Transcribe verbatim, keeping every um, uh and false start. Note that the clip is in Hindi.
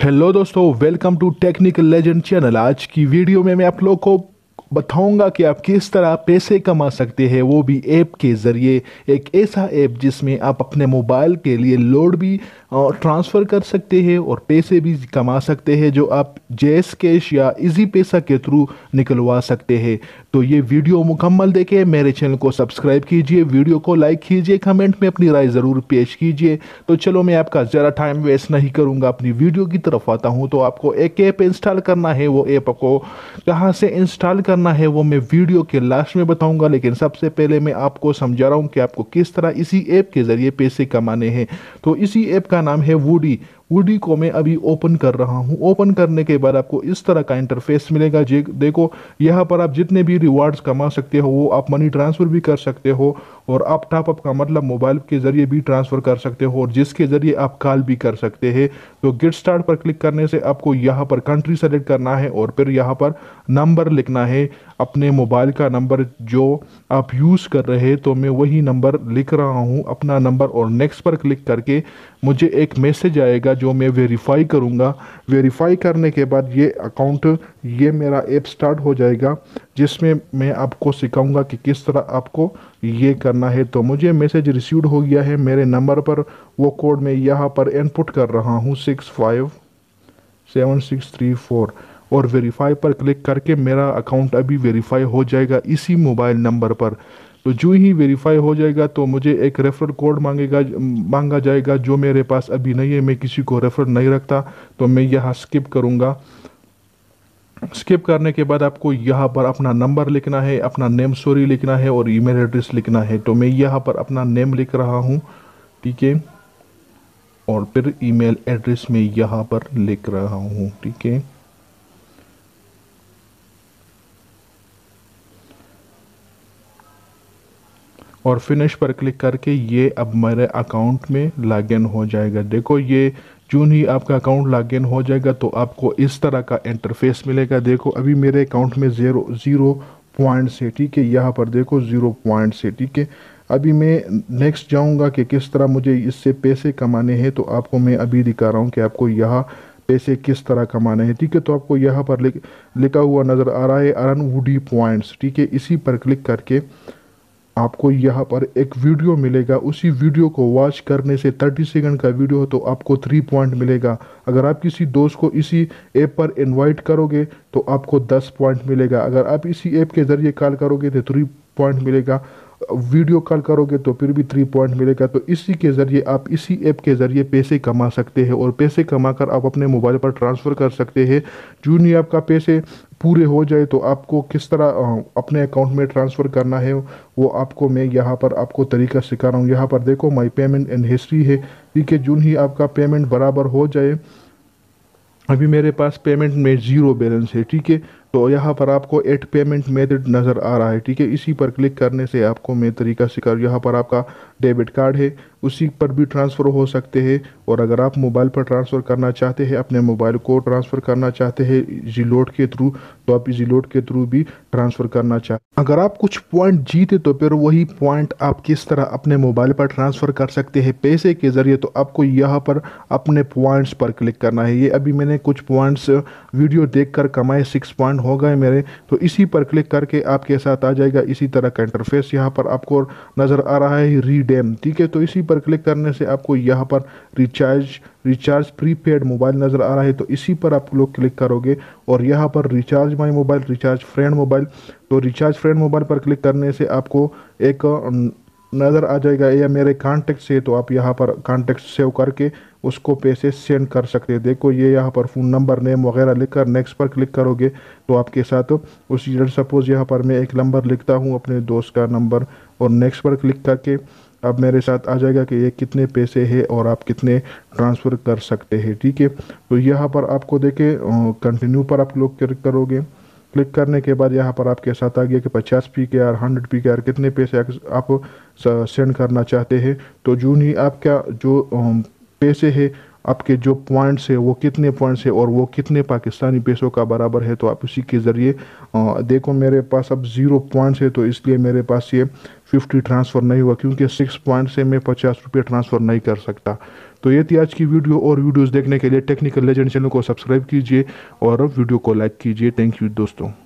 हेलो दोस्तों, welcome to technical legend channel. आज की वीडियो में मैं आप लोग को बताऊंगा कि आप किस तरह पैसे कमा सकते हैं, वो भी ऐप के ज़रिए। एक ऐसा ऐप जिसमें आप अपने मोबाइल के लिए लोड भी ट्रांसफ़र कर सकते हैं और पैसे भी कमा सकते हैं, जो आप जैस कैश या इजी पैसा के थ्रू निकलवा सकते हैं। तो ये वीडियो मुकम्मल देखें, मेरे चैनल को सब्सक्राइब कीजिए, वीडियो को लाइक कीजिए, कमेंट में अपनी राय ज़रूर पेश कीजिए। तो चलो, मैं आपका ज़रा टाइम वेस्ट नहीं करूँगा, अपनी वीडियो की तरफ आता हूँ। तो आपको एक ऐप इंस्टॉल करना है, वो ऐप आपको कहाँ से इंस्टॉल करना है वो मैं वीडियो के लास्ट में बताऊंगा। लेकिन सबसे पहले मैं आपको समझा रहा हूँ कि आपको किस तरह इसी ऐप के ज़रिए पैसे कमाने हैं। तो इसी ऐप का नाम है वोडी। वोडी को मैं अभी ओपन कर रहा हूँ। ओपन करने के बाद आपको इस तरह का इंटरफेस मिलेगा। जे देखो, यहाँ पर आप जितने भी रिवार्ड्स कमा सकते हो वो आप मनी ट्रांसफ़र भी कर सकते हो, और आप टॉप अप का मतलब मोबाइल के ज़रिए भी ट्रांसफ़र कर सकते हो, और जिसके ज़रिए आप कॉल भी कर सकते हैं। तो गेट स्टार्ट पर क्लिक करने से आपको यहाँ पर कंट्री सेलेक्ट करना है और फिर यहाँ पर नंबर लिखना है, अपने मोबाइल का नंबर जो आप यूज़ कर रहे हैं। तो मैं वही नंबर लिख रहा हूँ, अपना नंबर, और नेक्स्ट पर क्लिक करके मुझे एक मैसेज आएगा जो मैं वेरीफाई करूँगा। वेरीफाई करने के बाद ये अकाउंट, ये मेरा ऐप स्टार्ट हो जाएगा, जिसमें मैं आपको सिखाऊंगा कि किस तरह आपको ये करना है। तो मुझे मैसेज रिसीव्ड हो गया है मेरे नंबर पर। वो कोड मैं यहाँ पर इनपुट कर रहा हूँ, six five seven six three four, और वेरीफाई पर क्लिक करके मेरा अकाउंट अभी वेरीफाई हो जाएगा इसी मोबाइल नंबर पर। तो जो ही वेरीफाई हो जाएगा तो मुझे एक रेफरल कोड मांगेगा मांगा जाएगा, जो मेरे पास अभी नहीं है। मैं किसी को रेफर नहीं रखता, तो मैं यहाँ स्किप करूँगा। स्किप करने के बाद आपको यहाँ पर अपना नंबर लिखना है, अपना नेम सॉरी लिखना है, और ईमेल एड्रेस लिखना है। तो मैं यहाँ पर अपना नेम लिख रहा हूँ, ठीक है, और फिर ईमेल एड्रेस में यहाँ पर लिख रहा हूँ, ठीक है। और फिनिश पर क्लिक करके ये अब मेरे अकाउंट में लॉगिन हो जाएगा। देखो, ये जून ही आपका अकाउंट लॉगिन हो जाएगा तो आपको इस तरह का इंटरफेस मिलेगा। देखो, अभी मेरे अकाउंट में ज़ीरो ज़ीरो पॉइंट्स है, ठीक है। यहाँ पर देखो ज़ीरो पॉइंट्स है, ठीक है। अभी मैं नेक्स्ट जाऊँगा कि किस तरह मुझे इससे पैसे कमाने हैं। तो आपको मैं अभी दिखा रहा हूँ कि आपको यहाँ पैसे किस तरह कमाने हैं, ठीक है। तो आपको यहाँ पर लिख लिखा हुआ नज़र आ रहा है अर्न वुडी पॉइंट्स, ठीक है। इसी पर क्लिक करके आपको यहाँ पर एक वीडियो मिलेगा। उसी वीडियो को वॉच करने से तीस सेकंड का वीडियो हो तो आपको थ्री पॉइंट मिलेगा। अगर आप किसी दोस्त को इसी ऐप पर इनवाइट करोगे तो आपको दस पॉइंट मिलेगा। अगर आप इसी ऐप के ज़रिए कॉल करोगे तो थ्री पॉइंट मिलेगा। वीडियो कॉल करोगे तो फिर भी थ्री पॉइंट मिलेगा। तो इसी के ज़रिए आप इसी ऐप के ज़रिए पैसे कमा सकते हैं, और पैसे कमाकर आप अपने मोबाइल पर ट्रांसफ़र कर सकते हैं। जो नहीं आपका पैसे पूरे हो जाए तो आपको किस तरह अपने अकाउंट में ट्रांसफ़र करना है वो आपको मैं यहाँ पर आपको तरीका सिखा रहा हूँ। यहाँ पर देखो माई पेमेंट इन हिस्ट्री है, ठीक है। जो ही आपका पेमेंट बराबर हो जाए, अभी मेरे पास पेमेंट में ज़ीरो बैलेंस है, ठीक है। तो यहाँ पर आपको एट पेमेंट मेथड नज़र आ रहा है, ठीक है। इसी पर क्लिक करने से आपको मैं तरीका सिखा, यहाँ पर आपका डेबिट कार्ड है, उसी पर भी ट्रांसफ़र हो सकते हैं। और अगर आप मोबाइल पर ट्रांसफ़र करना चाहते हैं, अपने मोबाइल को ट्रांसफ़र करना चाहते हैं जीलोड के थ्रू, तो आप जीलोड के थ्रू भी ट्रांसफ़र करना चाहते हैं। अगर आप कुछ पॉइंट जीते तो फिर वही पॉइंट आप किस तरह अपने मोबाइल पर ट्रांसफ़र कर सकते हैं पैसे के ज़रिए। तो आपको यहाँ पर अपने पॉइंट्स पर क्लिक करना है। ये अभी मैंने कुछ पॉइंट्स वीडियो देखकर कमाए, सिक्स पॉइंट हो गए मेरे। तो इसी पर क्लिक करके आपके साथ आ जाएगा इसी तरह का इंटरफेस। यहाँ पर आपको नज़र आ रहा है रीडेम, ठीक है। तो इसी पर क्लिक करने से आपको यहाँ पर रिचार्ज रिचार्ज प्रीपेड मोबाइल नज़र आ रहा है। तो इसी पर आप लोग क्लिक करोगे और यहाँ पर recharge my mobile, recharge friend mobile, तो रिचार्ज फ्रेंड मोबाइल पर क्लिक करने से आपको एक नज़र आ जाएगा या मेरे कॉन्टेक्ट से। तो आप यहाँ पर कॉन्टेक्ट सेव करके उसको पैसे सेंड कर सकते हैं। देखो, ये यहाँ पर फ़ोन नंबर, नेम वगैरह लिखकर नेक्स्ट पर क्लिक करोगे तो आपके साथ उसी, सपोज़ यहाँ पर मैं एक नंबर लिखता हूँ अपने दोस्त का नंबर, और नेक्स्ट पर क्लिक करके अब मेरे साथ आ जाएगा कि ये कितने पैसे हैं और आप कितने ट्रांसफ़र कर सकते हैं, ठीक है। तो यहाँ पर आपको देखे कंटिन्यू पर आप लोग क्लिक करोगे। क्लिक करने के बाद यहाँ पर आपके साथ आ गया कि पचास P K R, hundred P K R, कितने पैसे आप सेंड करना चाहते हैं। तो जो नहीं आपका जो पैसे है, आपके जो पॉइंट्स है वो कितने पॉइंट्स है और वो कितने पाकिस्तानी पैसों का बराबर है, तो आप उसी के ज़रिए देखो। मेरे पास अब ज़ीरो पॉइंट्स है तो इसलिए मेरे पास ये फिफ्टी ट्रांसफ़र नहीं हुआ, क्योंकि सिक्स पॉइंट से मैं पचास रुपये ट्रांसफ़र नहीं कर सकता। तो ये थी आज की वीडियो, और वीडियोस देखने के लिए टेक्निकल लेजेंड चैनल को सब्सक्राइब कीजिए और वीडियो को लाइक कीजिए। थैंक यू दोस्तों।